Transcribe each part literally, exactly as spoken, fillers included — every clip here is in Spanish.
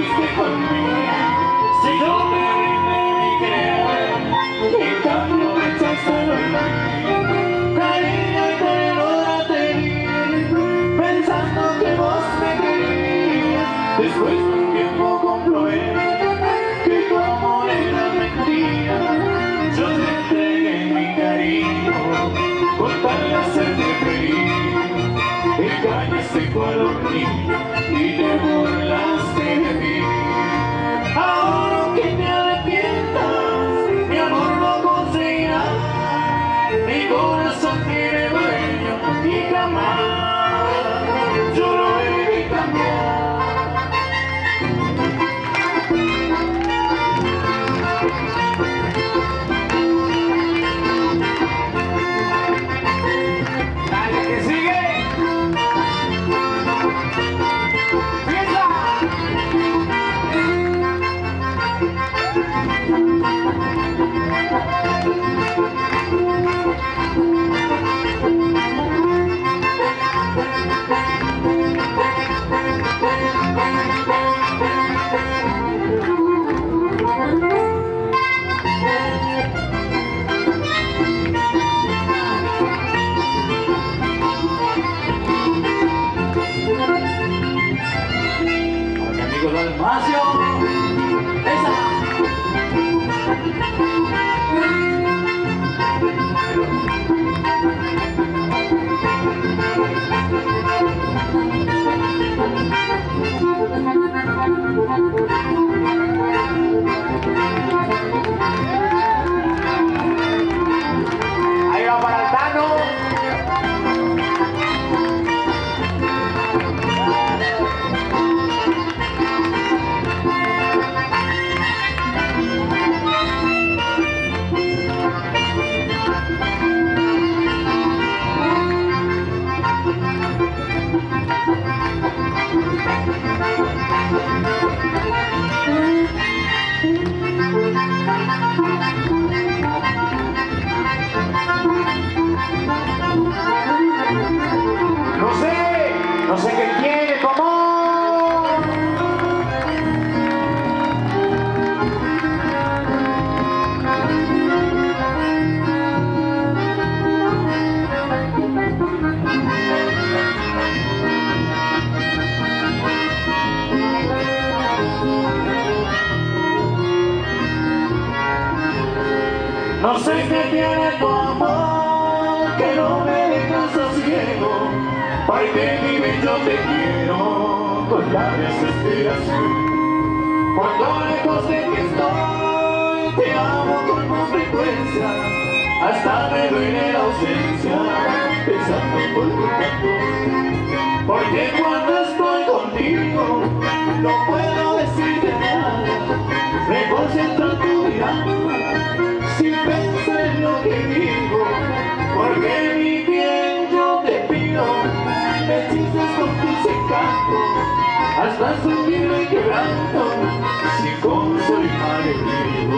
fuiste conmigo, si yo me rinde mi querer, en cambio me echaste el olvido. Cariño y ternura te di, pensando que vos me querías. Después de un tiempo comprobé que tu amor era mentira. Yo te entregué mi cariño con tal de hacerte feliz. Engañaste cual hormiga y te burlaste de mí. Ahora que te arrepientas, mi amor no conseguirás. Mi corazón tiene dueño y jamás yo lo debí cambiar. Dale que sigue. Dalmacio, esa. Ahí va para el Tano. No sé, no sé qué quiere, ¿cómo? No sé qué tiene tu amor, que no me dejas ciego, porque vive yo te quiero con la desesperación. Cuando lejos de ti estoy, te amo con más frecuencia, hasta me duele la ausencia, pensando por tu canto. Porque cuando estoy contigo, no puedo decirte nada, me concentro en tu mirada, sin pensar en lo que digo, porque mi bien yo te pido, me hechizas con tus encantos, hasta subirme y quebranto, si como soy malherido.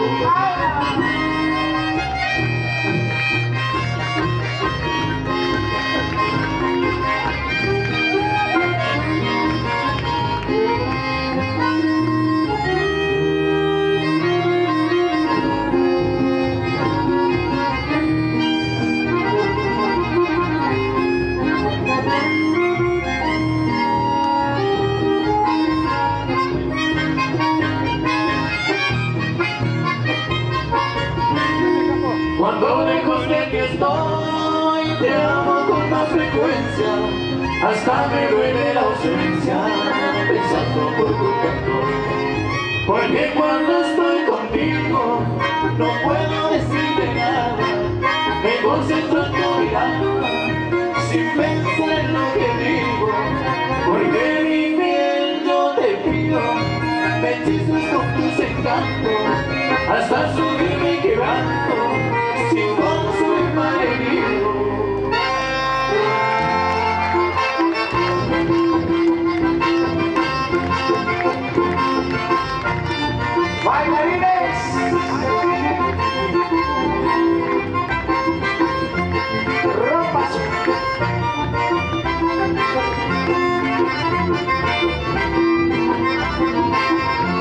Cuando lejos de ti estoy, te amo con más frecuencia, hasta me duele la ausencia, pensando por tu canto. Porque cuando estoy contigo, no puedo decirte nada, me concentro en tu mirada, sin pensar en lo que digo, porque mi piel yo te pido, me hechizas con tus encantos, hasta subirme y quebranto, sin como soy malherido. ¡Bailarines! ¡Rompas!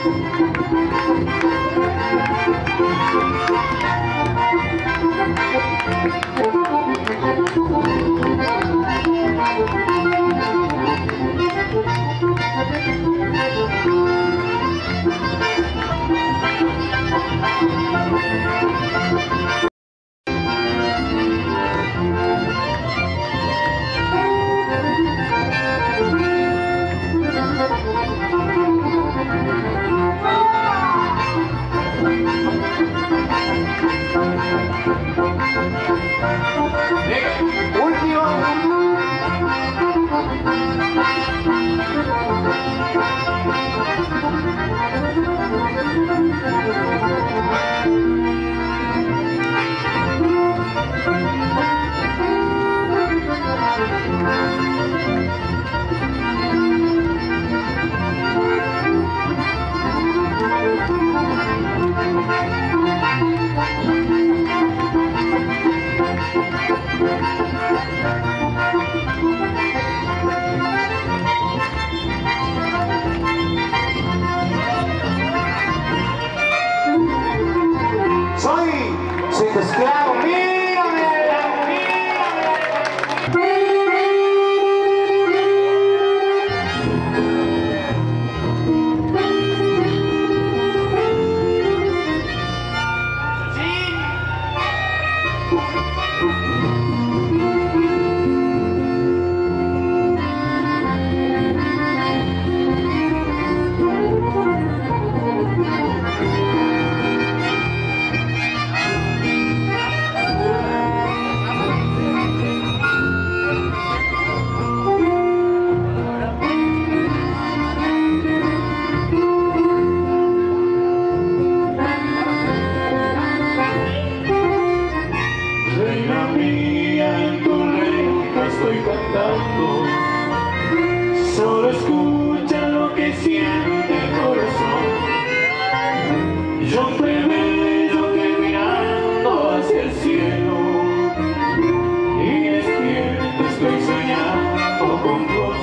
Soy, soy tu esclavo, mírame, reina mía, en tu reina estoy cantando. Solo escucha lo que siente el corazón. Yo te veo que mirando hacia el cielo y despierto estoy soñando con vos.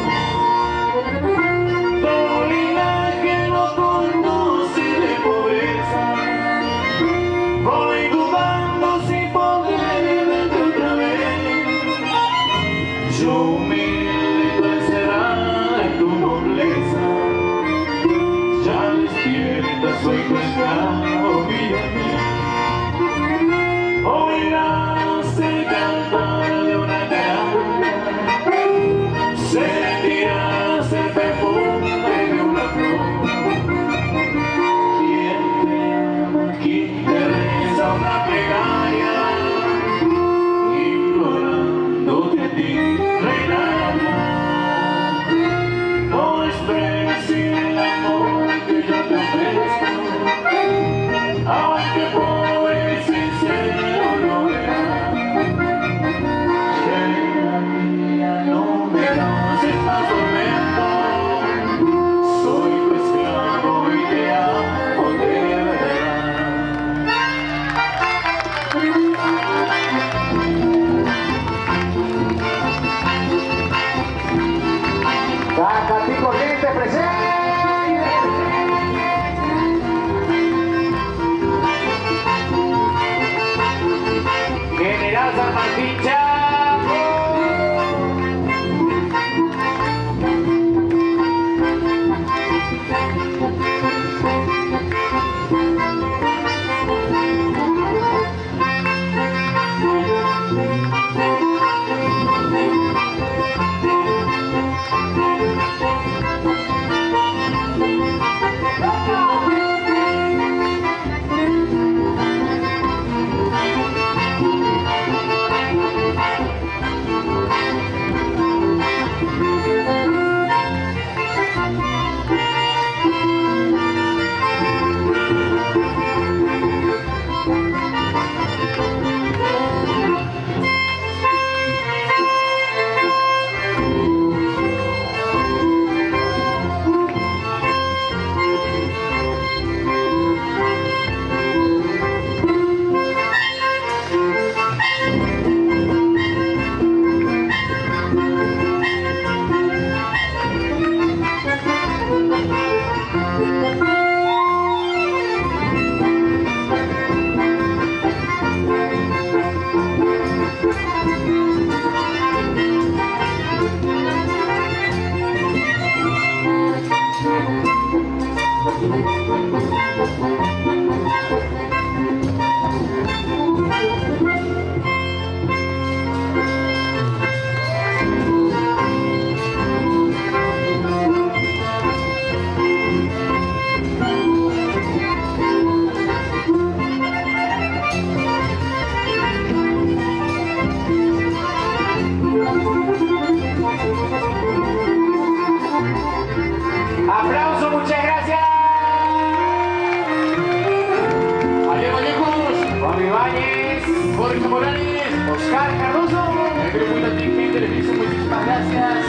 Dolina que no conoce de pobreza, voy dudando si podré verte otra vez. Yo humilde, tú encerrada en tu nobleza, ya despierta, soy tu esclavo, mírame. Oirás el cantar de una caramba, sentirás el perfume de una flor. ¿Quién te ama? ¿Quién te reza una plegaria, implorándote a ti, reina? No desprecies el amor que yo te ofrezco, aunque Aplauso, muchas gracias. Ariel Vallejos, Juan Ibáñez, Jorge Morales, Oscar Cardoso, el grupo Infantil Televisión, muchísimas gracias.